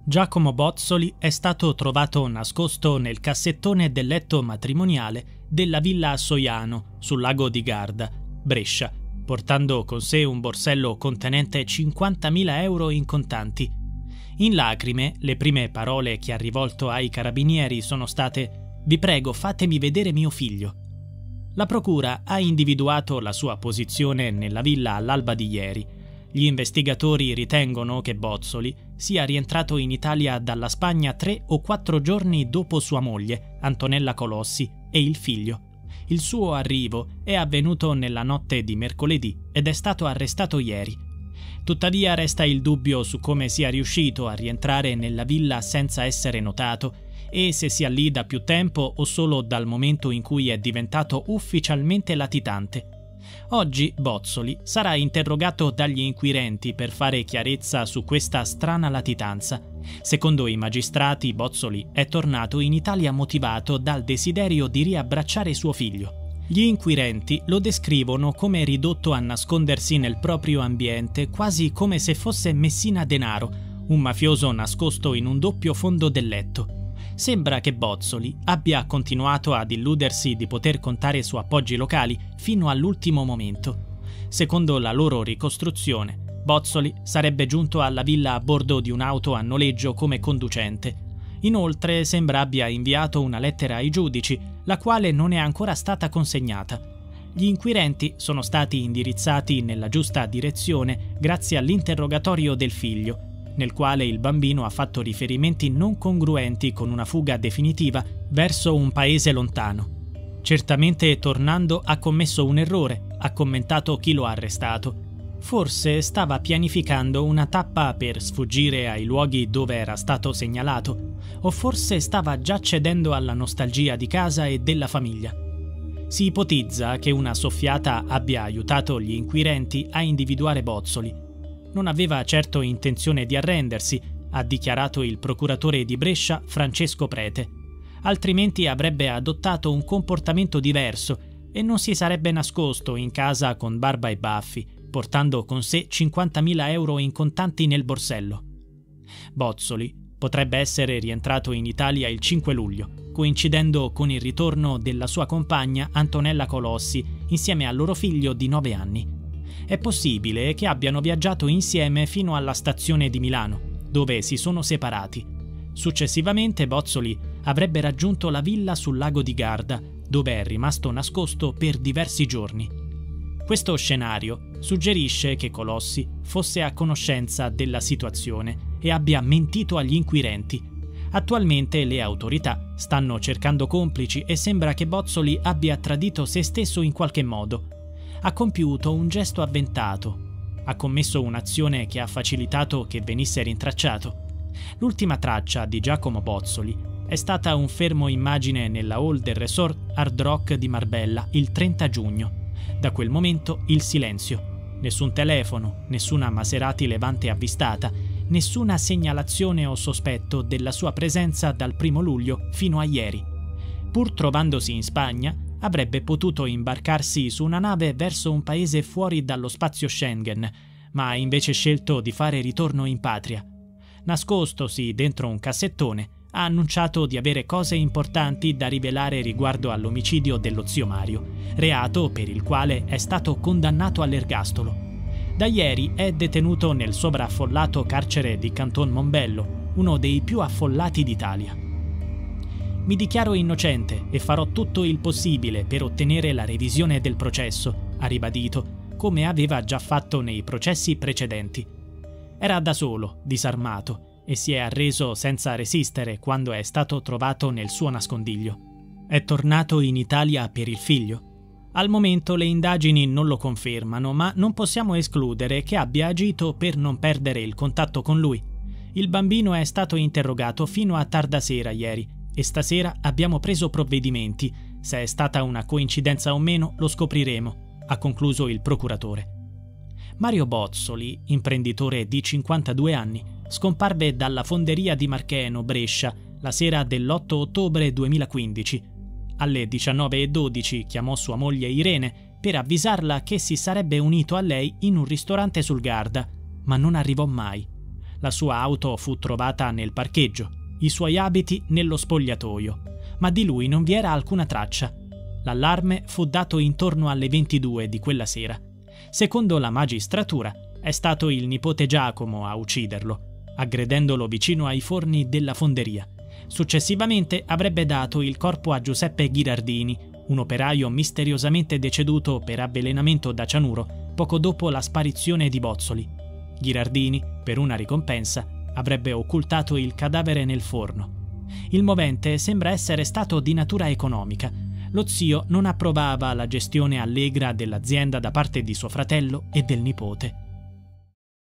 Giacomo Bozzoli è stato trovato nascosto nel cassettone del letto matrimoniale della villa a Soiano, sul lago di Garda, Brescia, portando con sé un borsello contenente 50.000 euro in contanti. In lacrime, le prime parole che ha rivolto ai carabinieri sono state: «Vi prego, fatemi vedere mio figlio». La procura ha individuato la sua posizione nella villa all'alba di ieri. Gli investigatori ritengono che Bozzoli sia rientrato in Italia dalla Spagna 3 o 4 giorni dopo sua moglie, Antonella Colossi, e il figlio. Il suo arrivo è avvenuto nella notte di mercoledì ed è stato arrestato ieri. Tuttavia resta il dubbio su come sia riuscito a rientrare nella villa senza essere notato e se sia lì da più tempo o solo dal momento in cui è diventato ufficialmente latitante. Oggi Bozzoli sarà interrogato dagli inquirenti per fare chiarezza su questa strana latitanza. Secondo i magistrati, Bozzoli è tornato in Italia motivato dal desiderio di riabbracciare suo figlio. Gli inquirenti lo descrivono come ridotto a nascondersi nel proprio ambiente, quasi come se fosse Messina Denaro, un mafioso nascosto in un doppio fondo del letto. Sembra che Bozzoli abbia continuato ad illudersi di poter contare su appoggi locali fino all'ultimo momento. Secondo la loro ricostruzione, Bozzoli sarebbe giunto alla villa a bordo di un'auto a noleggio come conducente. Inoltre sembra abbia inviato una lettera ai giudici, la quale non è ancora stata consegnata. Gli inquirenti sono stati indirizzati nella giusta direzione grazie all'interrogatorio del figlio, nel quale il bambino ha fatto riferimenti non congruenti con una fuga definitiva verso un paese lontano. Certamente tornando ha commesso un errore, ha commentato chi lo ha arrestato. Forse stava pianificando una tappa per sfuggire ai luoghi dove era stato segnalato, o forse stava già cedendo alla nostalgia di casa e della famiglia. Si ipotizza che una soffiata abbia aiutato gli inquirenti a individuare Bozzoli. Non aveva certo intenzione di arrendersi, ha dichiarato il procuratore di Brescia Francesco Prete. Altrimenti avrebbe adottato un comportamento diverso e non si sarebbe nascosto in casa con barba e baffi, portando con sé 50.000 euro in contanti nel borsello. Bozzoli potrebbe essere rientrato in Italia il 5 luglio, coincidendo con il ritorno della sua compagna Antonella Colossi insieme al loro figlio di 9 anni. È possibile che abbiano viaggiato insieme fino alla stazione di Milano, dove si sono separati. Successivamente Bozzoli avrebbe raggiunto la villa sul lago di Garda, dove è rimasto nascosto per diversi giorni. Questo scenario suggerisce che Colossi fosse a conoscenza della situazione e abbia mentito agli inquirenti. Attualmente le autorità stanno cercando complici e sembra che Bozzoli abbia tradito se stesso in qualche modo. Ha compiuto un gesto avventato. Ha commesso un'azione che ha facilitato che venisse rintracciato. L'ultima traccia di Giacomo Bozzoli è stata un fermo immagine nella hall del resort Hard Rock di Marbella il 30 giugno. Da quel momento il silenzio. Nessun telefono, nessuna Maserati Levante avvistata, nessuna segnalazione o sospetto della sua presenza dal 1 luglio fino a ieri. Pur trovandosi in Spagna, avrebbe potuto imbarcarsi su una nave verso un paese fuori dallo spazio Schengen, ma ha invece scelto di fare ritorno in patria. Nascostosi dentro un cassettone, ha annunciato di avere cose importanti da rivelare riguardo all'omicidio dello zio Mario, reato per il quale è stato condannato all'ergastolo. Da ieri è detenuto nel sovraffollato carcere di Canton Mombello, uno dei più affollati d'Italia. Mi dichiaro innocente e farò tutto il possibile per ottenere la revisione del processo, ha ribadito, come aveva già fatto nei processi precedenti. Era da solo, disarmato, e si è arreso senza resistere quando è stato trovato nel suo nascondiglio. È tornato in Italia per il figlio? Al momento le indagini non lo confermano, ma non possiamo escludere che abbia agito per non perdere il contatto con lui. Il bambino è stato interrogato fino a tarda sera ieri e stasera abbiamo preso provvedimenti. Se è stata una coincidenza o meno lo scopriremo, ha concluso il procuratore. Mario Bozzoli, imprenditore di 52 anni, scomparve dalla fonderia di Marcheno, Brescia, la sera dell'8 ottobre 2015. Alle 19:12 chiamò sua moglie Irene per avvisarla che si sarebbe unito a lei in un ristorante sul Garda, ma non arrivò mai. La sua auto fu trovata nel parcheggio, i suoi abiti nello spogliatoio, ma di lui non vi era alcuna traccia. L'allarme fu dato intorno alle 22 di quella sera. Secondo la magistratura, è stato il nipote Giacomo a ucciderlo, aggredendolo vicino ai forni della fonderia. Successivamente avrebbe dato il corpo a Giuseppe Ghirardini, un operaio misteriosamente deceduto per avvelenamento da cianuro poco dopo la sparizione di Bozzoli. Ghirardini, per una ricompensa, avrebbe occultato il cadavere nel forno. Il movente sembra essere stato di natura economica. Lo zio non approvava la gestione allegra dell'azienda da parte di suo fratello e del nipote.